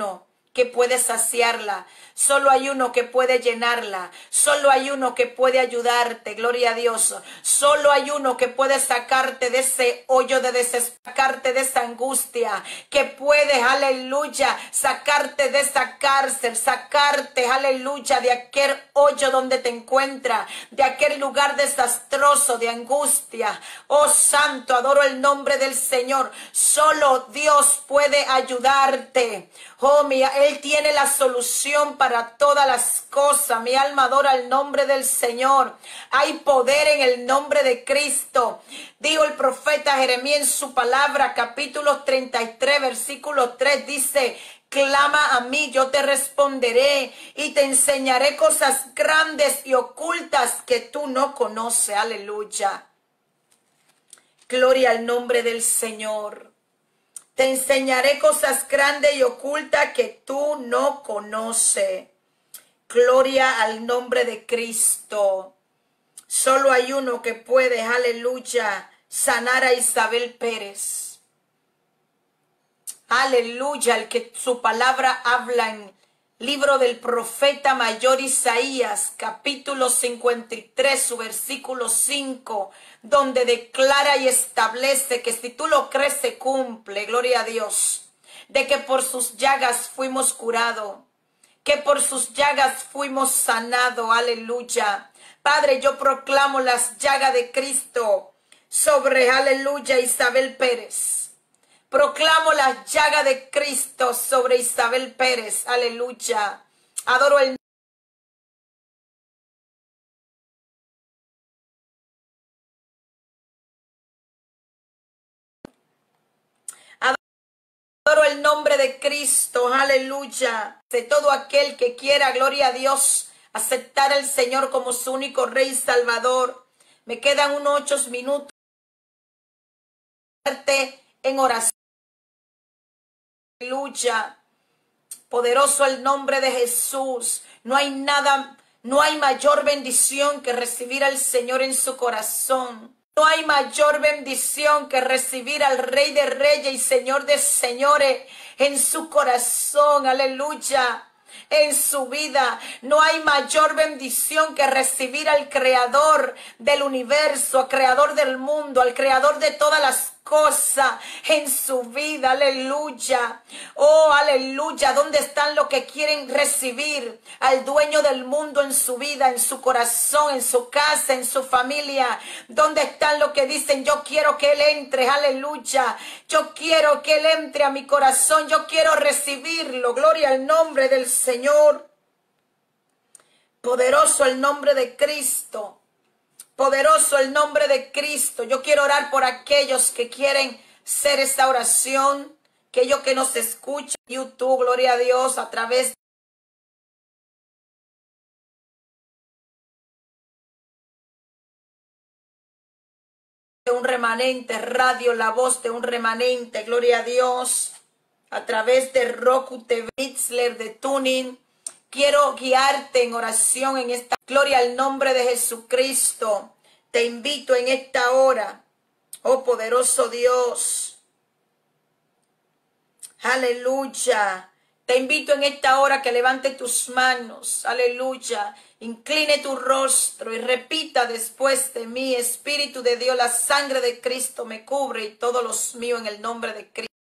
Speaker 1: que puede saciarla. Solo hay uno que puede llenarla. Solo hay uno que puede ayudarte. Gloria a Dios. Solo hay uno que puede sacarte de ese hoyo de sacarte de esa angustia. Que puede, aleluya, sacarte de esa cárcel. Sacarte, aleluya, de aquel hoyo donde te encuentras. De aquel lugar desastroso, de angustia. Oh santo, adoro el nombre del Señor. Solo Dios puede ayudarte. Oh, Él tiene la solución para todas las cosas. Mi alma adora el nombre del Señor. Hay poder en el nombre de Cristo. Dijo el profeta Jeremías en su palabra, capítulo 33, versículo 3, dice: clama a mí, yo te responderé y te enseñaré cosas grandes y ocultas que tú no conoces. Aleluya. Gloria al nombre del Señor. Te enseñaré cosas grandes y ocultas que tú no conoces. Gloria al nombre de Cristo. Solo hay uno que puede, aleluya, sanar a Isabel Pérez. Aleluya, el que su palabra habla en libro del profeta mayor Isaías, capítulo 53, su versículo 5, donde declara y establece que si tú lo crees se cumple, gloria a Dios, de que por sus llagas fuimos curados, que por sus llagas fuimos sanados, aleluya. Padre, yo proclamo las llagas de Cristo sobre, aleluya, Isabel Pérez. Proclamo la llaga de Cristo sobre Isabel Pérez. Aleluya. Adoro el Adoro el nombre de Cristo. Aleluya. De todo aquel que quiera, gloria a Dios, aceptar al Señor como su único Rey y Salvador. Me quedan unos 8 minutos en oración. Aleluya. Poderoso el nombre de Jesús. No hay nada, no hay mayor bendición que recibir al Señor en su corazón. No hay mayor bendición que recibir al Rey de Reyes y Señor de Señores en su corazón. Aleluya. En su vida no hay mayor bendición que recibir al Creador del universo, al Creador del mundo, al Creador de todas las cosas en su vida. Aleluya. Oh, aleluya. ¿Dónde están los que quieren recibir al dueño del mundo en su vida, en su corazón, en su casa, en su familia? ¿Dónde están los que dicen: yo quiero que Él entre? Aleluya. Yo quiero que Él entre a mi corazón. Yo quiero recibirlo. Gloria al nombre del Señor. Poderoso el nombre de Cristo. Poderoso el nombre de Cristo. Yo quiero orar por aquellos que quieren hacer esta oración, aquellos que nos escuchan en YouTube, gloria a Dios, a través de un remanente, radio, la voz de un remanente, gloria a Dios, a través de Roku TV, Mixler, de Tuning. Quiero guiarte en oración en esta gloria al nombre de Jesucristo. Te invito en esta hora, oh poderoso Dios. Aleluya. Te invito en esta hora que levante tus manos. Aleluya. Incline tu rostro y repita después de mí: Espíritu de Dios, la sangre de Cristo me cubre y todos los míos en el nombre de Cristo.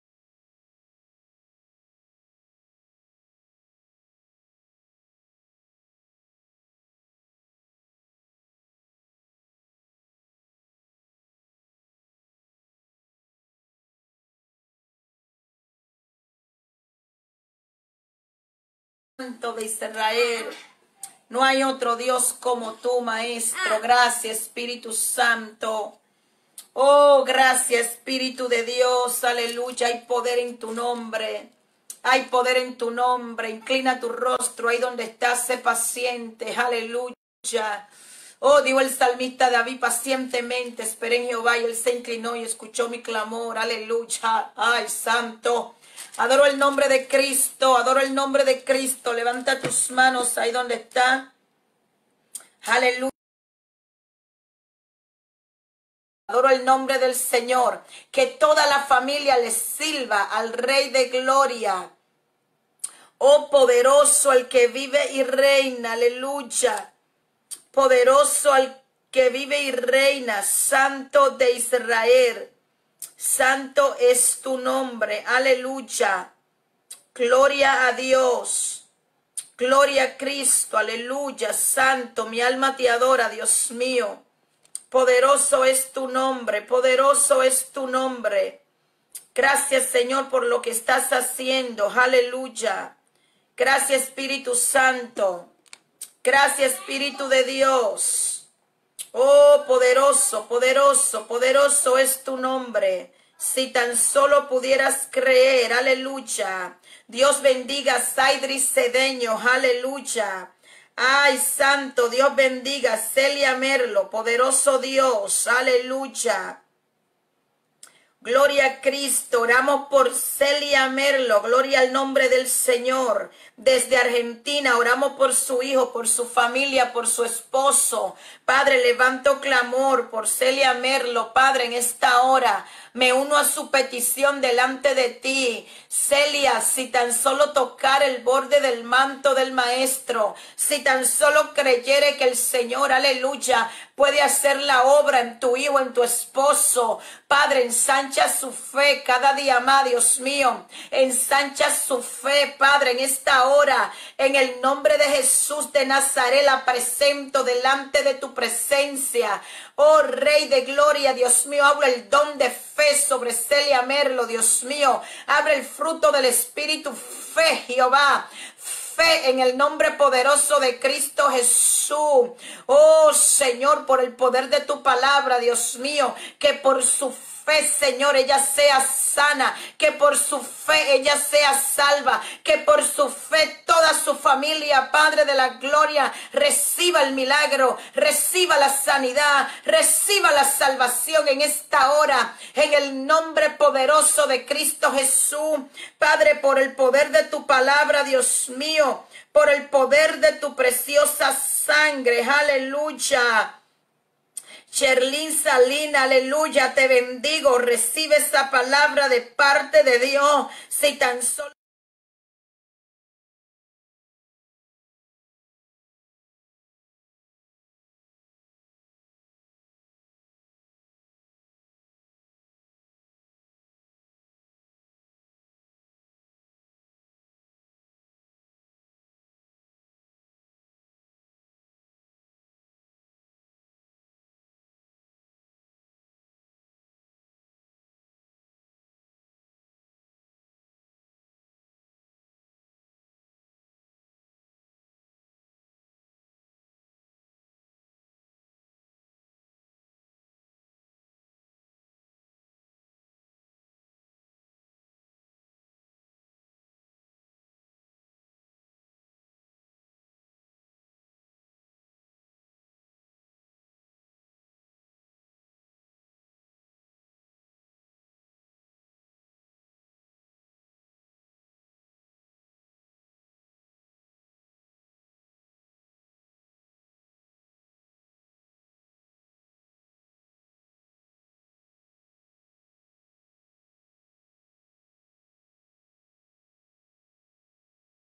Speaker 1: Santo de Israel, no hay otro Dios como tú, Maestro. Gracias, Espíritu Santo. Oh, gracias, Espíritu de Dios. Aleluya. Hay poder en tu nombre. Hay poder en tu nombre. Inclina tu rostro ahí donde estás. Sé paciente. Aleluya. Oh, dijo el salmista David: pacientemente esperé en Jehová y Él se inclinó y escuchó mi clamor. Aleluya. Ay, santo. Adoro el nombre de Cristo. Adoro el nombre de Cristo. Levanta tus manos ahí donde está. Aleluya. Adoro el nombre del Señor. Que toda la familia le sirva al Rey de Gloria. Oh, poderoso el que vive y reina, aleluya. Poderoso el que vive y reina, Santo de Israel. Santo es tu nombre, aleluya. Gloria a Dios. Gloria a Cristo, aleluya. Santo, mi alma te adora, Dios mío. Poderoso es tu nombre, poderoso es tu nombre. Gracias, Señor, por lo que estás haciendo, aleluya. Gracias, Espíritu Santo. Gracias, Espíritu de Dios. Oh, poderoso, poderoso, poderoso es tu nombre. Si tan solo pudieras creer, aleluya. Dios bendiga a Saidris Cedeño, aleluya. Ay, santo, Dios bendiga a Celia Merlo, poderoso Dios, aleluya. Gloria a Cristo, oramos por Celia Merlo, gloria al nombre del Señor. Desde Argentina oramos por su hijo, por su familia, por su esposo. Padre, levanto clamor por Celia Merlo, Padre, en esta hora. Me uno a su petición delante de ti. Celia, si tan solo tocar el borde del manto del Maestro, si tan solo creyere que el Señor, aleluya, puede hacer la obra en tu hijo, en tu esposo. Padre, ensancha su fe cada día más, Dios mío. Ensancha su fe, Padre, en esta hora. En el nombre de Jesús de Nazaret la presento delante de tu presencia. Oh Rey de Gloria, Dios mío, abre el don de fe sobre Celia Merlo, Dios mío. Abre el fruto del Espíritu, fe, Jehová. Fe en el nombre poderoso de Cristo Jesús. Oh Señor, por el poder de tu palabra, Dios mío, que por su fe, Señor, ella sea sana, que por su fe ella sea salva, que por su fe toda su familia, Padre de la gloria, reciba el milagro, reciba la sanidad, reciba la salvación en esta hora, en el nombre poderoso de Cristo Jesús. Padre, por el poder de tu palabra, Dios mío, por el poder de tu preciosa sangre, aleluya. Sherlyn Salina, aleluya, te bendigo, recibe esa palabra de parte de Dios. Si tan solo